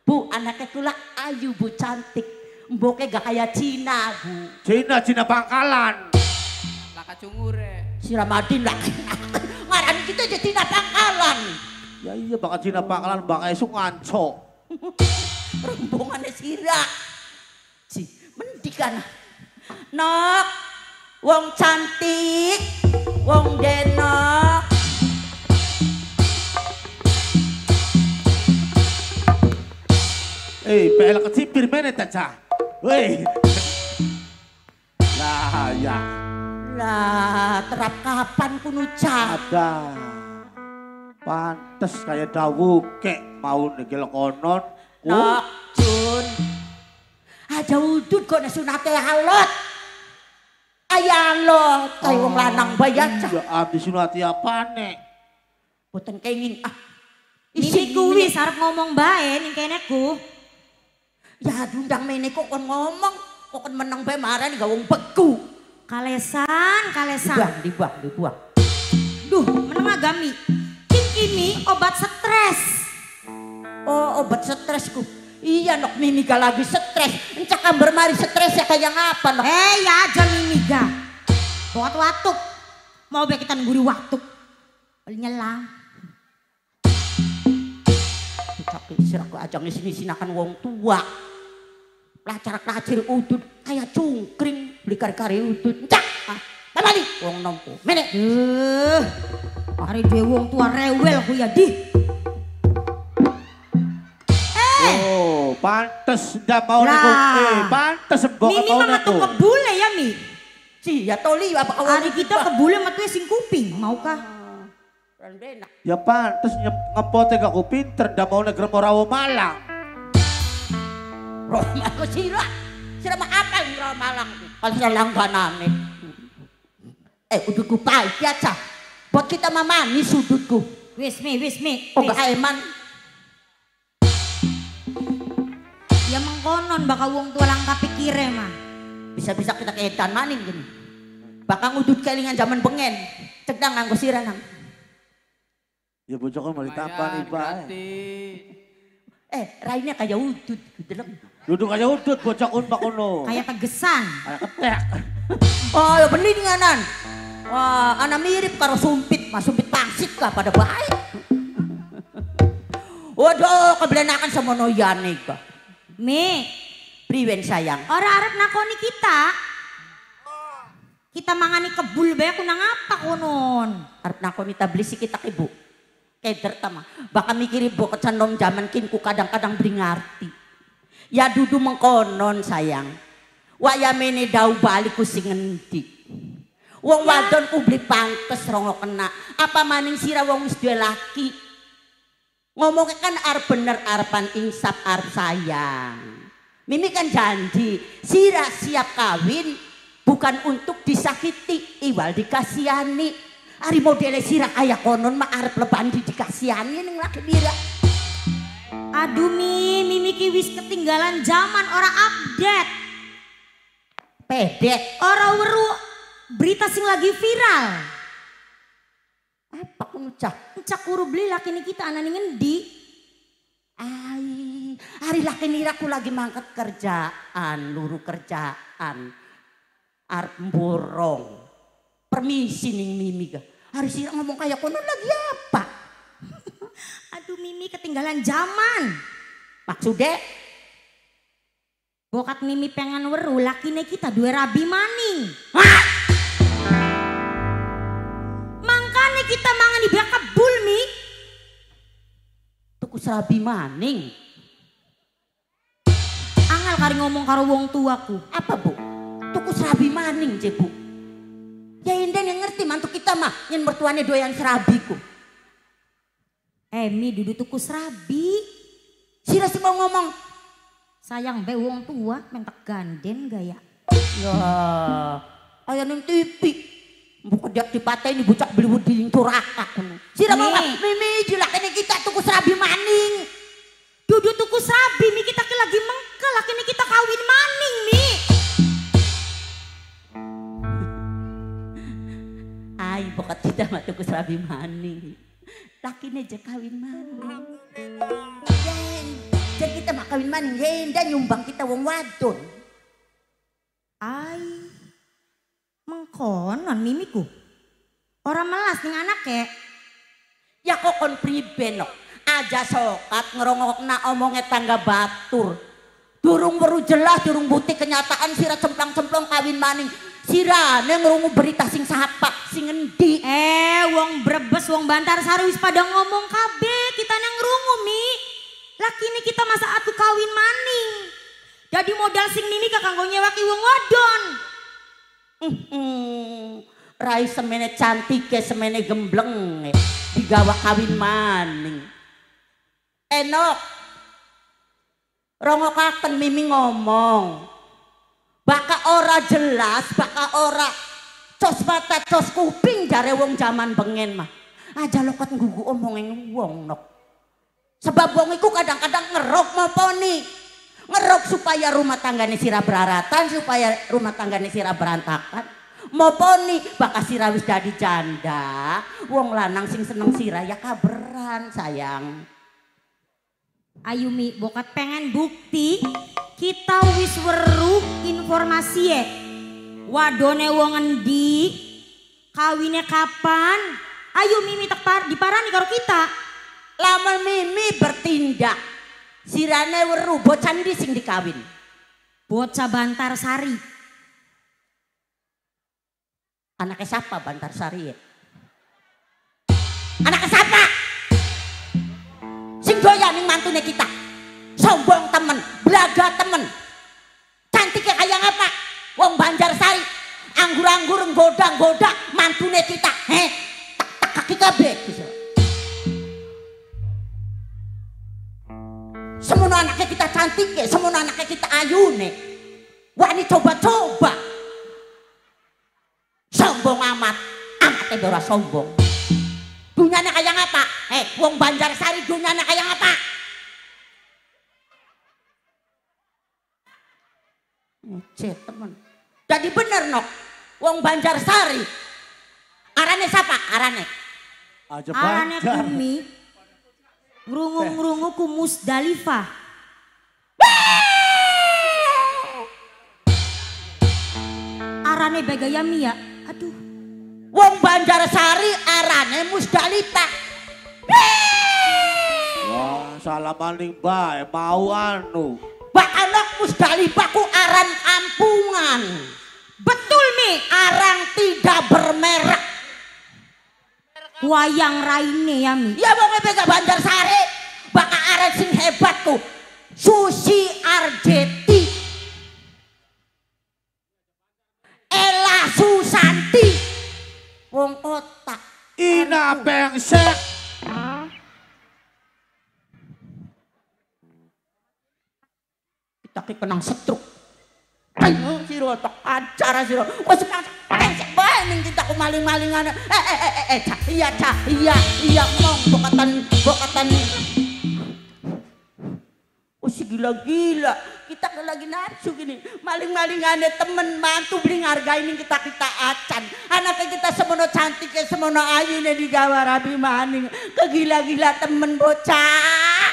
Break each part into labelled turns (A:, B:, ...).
A: Bu, anaknya kula ayu bu, cantik. Mboknya gak kayak Cina bu.
B: Cina Bangkalan.
C: Laka cungure.
A: Si Ramadin lah. Ngarani kita aja Cina Bangkalan.
B: Ya iya bakal Cina Bangkalan bang esok nganco.
A: Rombongannya Sira. Si mendikan. Nok, wong cantik, wong denok.
B: PL kecipir mana caca? Weh. Lah ya.
A: Lah, terap kapan pun ucap.
B: Ada. Pantes kayak dawu kek mau negel konon.
A: Nok, Jun. Aja udut kok nasunate halot. Ayah lo, kayak wong lanang bayar cah.
B: Ya abdi sunati apa nek?
A: Boten kenging
D: Mimi kuwi sarep ngomong bae ning kene ku.
A: Ya dundang mene kok kon ngomong, kok kon meneng bae marani gak wong beku.
D: Kalesan.
A: Dibuang.
D: Duh, meneng agami. Kimi obat stres.
A: Oh, obat stresku. Iya nok Mimi gak lagi stres. Encak kamber mari stres ya kayak ngapa nok.
D: Ya aja Mimi ga. Watuk. Mau be kita ngguri waktu. Nyelang.
A: Tapi siraku ajang sini-sinakan wong tua. Lacar-lacir udut kayak cungkring beli kari-kari udut. Encak. Kembali wong nompo. Mene.
D: Hari dhewe wong tua rewel ku ya di.
B: Oh, pantes ndak mau niku. Pantes mbok
D: Mimi
B: mau
D: mah
B: niku.
D: metu kebule ya Mi.
A: Si ya toli apa kau
D: Hari kita kebule metu sing kuping, maukah?
A: Rendena.
B: Ya pantes ngepote gak ku pinter ndak mau negeri Morawo Malang.
A: Roma ko sira. Sira mah apa yang Roma Malang? Kalau sira langganane. Udutku pahit ya cah. Buat kita mamani sudutku.
D: Wis Mi.
A: Oh gak eman.
D: Ya mengkonon bakal wong tua langka pikire mah.
A: Bisa-bisa kita keedan maning gini. Bakal ngudut kelingan zaman bengen. Cedang nganggo sira nang.
B: Ya bocok mau ditapa nih Pak.
A: Rainnya kayak udut.
B: Duduk aja udut bocok unpak uno.
D: Kayak tegesan.
B: Kayak ketek.
A: Oh ya bener nganan. Wah anak mirip karo sumpit. Mas sumpit pangsit lah pada baik. Waduh kebelenakan sama noyane kok.
D: Mi,
A: priwen sayang.
D: ora arep nakoni kita. Kita mangani kebul bae kunang apa konon.
A: Arep nakoni tablisi kita ibu. Keder tama. Baka mikir ibu kecanom zaman kinku kadang-kadang beli ngarti. Ya dudu mengkonon sayang. Wayamene dau balik ku sing ngendi. Wong wadon ku beli pantes rongo kena. Apa maning sira wong wis duwe laki. Ngomongnya kan arep bener arepan insap arep sayang. Mimi kan janji sira siap kawin bukan untuk disakiti iwal dikasihani. Ari modele sira kaya konon mah arep leban dikasihani ning laki bira.
D: Aduh Mimi ki wis ketinggalan zaman ora update.
A: Pedek.
D: Ora weru berita sing lagi viral.
A: Apa kuncak?
D: Cak kuru beli laki kita anani ngendi?
A: Hari laki niraku lagi mangkat kerjaan, luru kerjaan. Arep mborong. Permisi ning Mimi ga. Hari sira ngomong kayak kono lagi apa?
D: Aduh Mimi ketinggalan zaman.
A: Maksudnya?
D: Bokat Mimi pengen weru lakine kita dua rabi maning. Mangkane kita mangan di kebul Mi.
A: Tuku serabi maning.
D: Angel kari ngomong karo wong tuaku.
A: Apa bu? Tuku serabi maning je bu. Ya Inden yang ngerti mantu kita mah. Yang mertuanya doyan serabiku.
D: Mi dudu tuku serabi.
A: Sira sih mau ngomong.
D: Sayang be wong tua mentek ganden gaya.
A: Ya, ayah ning TV. Bukan dia dipatahin bocah beli di turaka. Sira mau Mimi jilakene kita tuku serabi maning.
D: Dudu tuku serabi Mi kita ki lagi mengkel lakine kita kawin maning Mi.
A: Ay, bokat kita mah tuku serabi maning. Lakine aja kawin maning. ajar kita makawin maning henda nyumbang kita wong wadon.
D: Ay, mengkonon mimiku. Orang melas ning anak kek.
A: Ya kok kon priben no. Aja sokat ngerongokna omongnya tangga batur. Durung weru jelas, durung bukti kenyataan sira cemplang-cemplong kawin maning. Sirane ngerungu berita sing sapa, sing endi.
D: Wong Brebes, wong Bantarsari wis pada ngomong kabeh, kita nang ngrungu Mi. Laki ini kita masa aku kawin maning. Jadi modal sing nini kanggo nyewaki wong wadon.
A: Rai semene cantik ya semene gembleng digawa kawin maning. Enok rongokaken mimi ngomong baka ora jelas baka ora cos mata cos kuping jare wong jaman bengen mah aja lokot nggugu omongin wong nok sebab wong iku kadang-kadang ngerok maponi ngerok supaya rumah tanggane sira beraratan supaya rumah tanggane sira berantakan maponi baka sira wis dadi janda wong lanang sing seneng sira ya kaberan sayang.
D: Ayu Mi, bokat pengen bukti kita wis weruh informasi ya. Wadone wong endi, kawine kapan? Ayo Mimi diparani karo kita.
A: Lama Mimi bertindak. Sirane weruh bocah ndi sing dikawin.
D: Bocah Bantarsari.
A: Anaknya siapa Bantarsari ya? Anaknya siapa? Sing doyan ning mantune kita. Sombong temen, belaga temen. Cantiknya kayak apa? Wong Banjarsari. Anggur-anggur nggoda-nggoda mantune kita. Tak kaki kabeh. Semono anaknya kita cantik ya, semono anaknya kita ayune. Wani coba-coba. Sombong amat. Amatnya ora sombong. Dunyanya kayak apa? Wong Banjarsari dunyanya kayak apa? Cek temen. Jadi bener nok. Wong Banjarsari. Arane siapa? Arane.
D: Arane Kumi. Ngrungu-ngrungu ku Musdalifah. Arane bagaya Mia. Aduh.
A: Wong Banjarsari arane Musdalifah.
B: Wah, salah maning bae mau anu.
A: Bak anak Musdalifah ku aran ampungan.
D: Betul Mi.
A: Arang tidak bermerek.
D: Wayang raine ya Mi.
A: Ya wong bega Banjarsari. Baka aran sing hebat ku. Susi Arjeti. Ella Susanti. Wong otak.
B: Ina pengsek.
A: Kita kenang setruk. Ayo siro otak acara siro. Wes pengsek bae ning kita ku maling-malingan. Iya mong bokatan. Oh si gila-gila. Kita lagi nafsu gini. Maling-malingannya temen mantu beli ngargain kita acan. Anaknya kita semono cantik ya semono ayu nih digawa rabi maning. Kegila-gila temen bocah.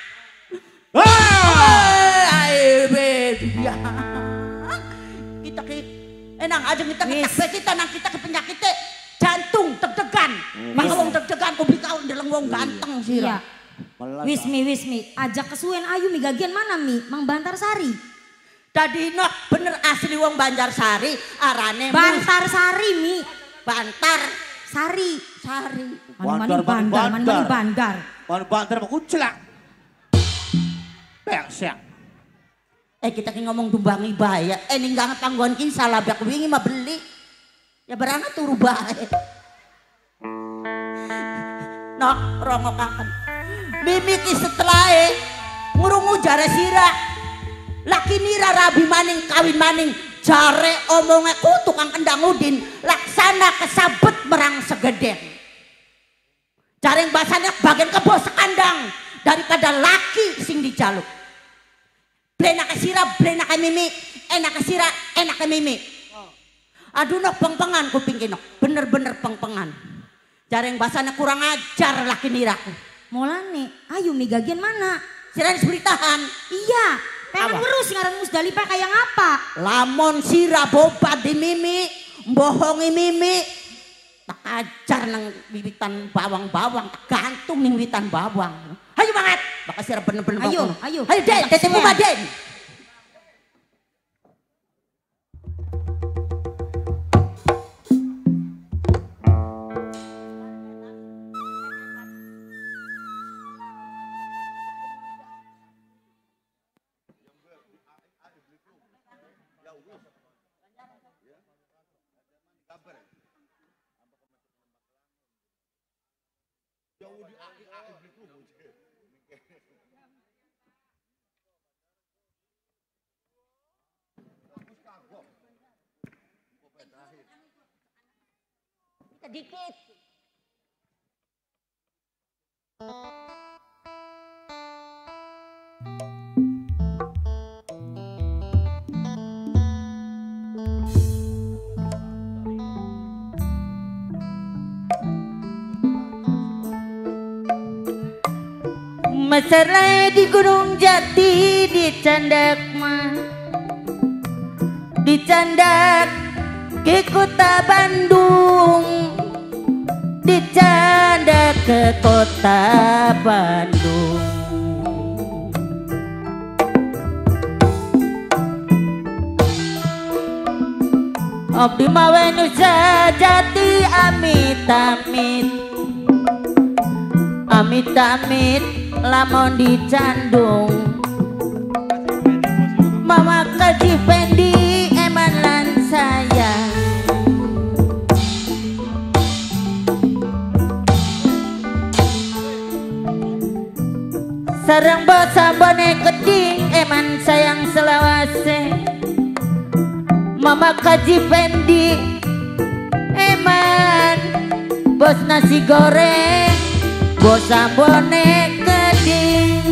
A: Ayo baby. Kita enang aja kita nang kita ke penyakitnya jantung deg-degan. Maka wong deg-degan ku bikau ndeleng wong ganteng sih.
D: Iya. Wismi, ajak kesuwen Ayu Mi gagian mana Mi? Mang Bantarsari.
A: Tadi nok bener asli wong Banjarsari, arane
D: Bantarsari Mi.
A: Sari.
D: Bandar.
B: Bandar mau kucelak. Pengsek.
A: Kita ngomong dumbangi bahaya. Ninggang panggon ki salah bak wingi mah beli. Ya berangkat turu bae. Nok rongokaken. Mimiki setelah ngurungu jare sira. Laki nira rabi maning kawin maning. Jare omongnya ku tukang kendang udin. Laksana kesabet merang segeden. Jare bahasanya bagian kebo sekandang. Daripada laki sing dijaluk. Blenak sira, blenak mimi. Enak sira, enak mimi. Aduh nok pengpengan kuping kinok. Bener-bener pengpengan. Jare bahasanya kurang ajar laki niraku.
D: Molane, Ayu Mi gagian mana?
A: Sirain beritahan.
D: Iya, pengen
A: Apa?
D: terus ngaran Musdalifah kayak ngapa?
A: Lamun sira boba di mimi, bohongi mimi, tak ajar nang wiwitan bawang-bawang, tak gantung ning wiwitan bawang. Ayo banget, bakal sira bener-bener
D: Ayo,
A: bangun.
D: ayo.
A: Ayo Den, tetemu
D: Siap.
A: Den. Sedikit. Mesra di Gunung Jati di Candak mah, di Candak ke kota Bandung, di Candak ke kota Bandung. Abdi mawe nusa jati amit amit, amit amit lamun dicandung. Mama kaji pendi eman lan sayang, sareng basa bone keding eman sayang selawase. Mama kaji pendi eman bos nasi goreng, bos ambone keding.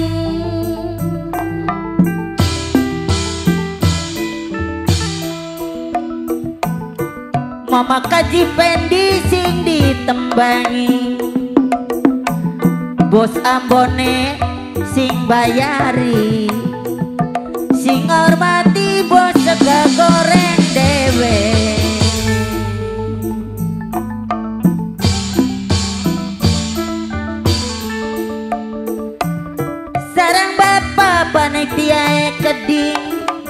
A: Mama kaji pendi sing ditembangi, bos ambone sing bayari, sing hormati bos sega goreng dewe. Sarang bapak panitia keding,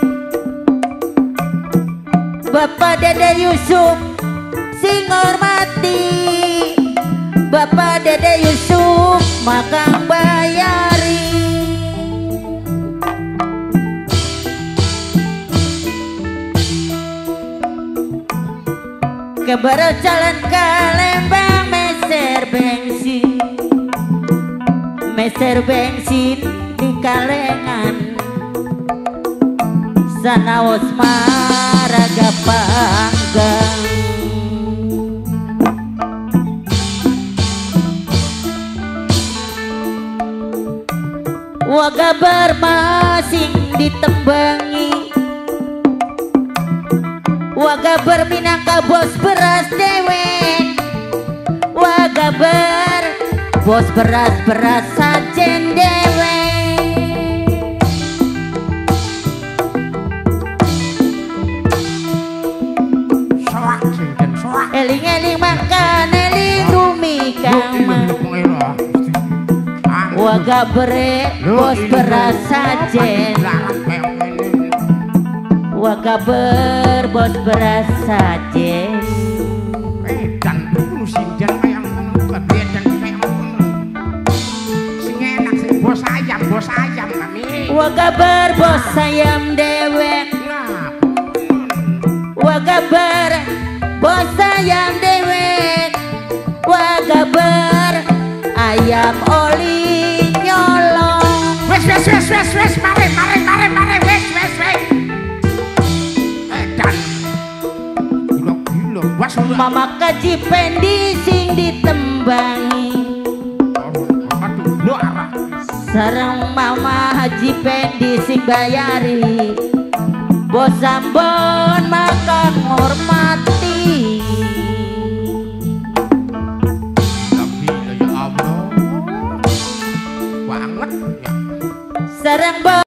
A: Bapak Dede Yusuf sing hormati, Bapak Dede Yusuf makang bayari. Kebaru jalan ke Lembang meser bensin, meser bensin di kalengan, sanaos maraga panggang. Waga bermasing ditembangi, waga berminangka bos beras dewek, waga bos beras sajen dewek. Eling-eling makan eling rumi kama, waga bos beras sajen, waga bos beras sajen.
E: Dan dulu sindan kayak kebedan kayak sing enak sing bos ayam kami.
A: Waga bos ayam dewek, waga bos ayam dewek, waga ayam oli nyolong.
E: Wes mare wes. Dan gila was
A: Mama kaji pendi sing ditembangi,
E: aduh lo arah
A: sareng Mama Haji pendi sing bayari, bos Ambon maka ngormati.
E: tapi ya Allah banget ya
A: bareng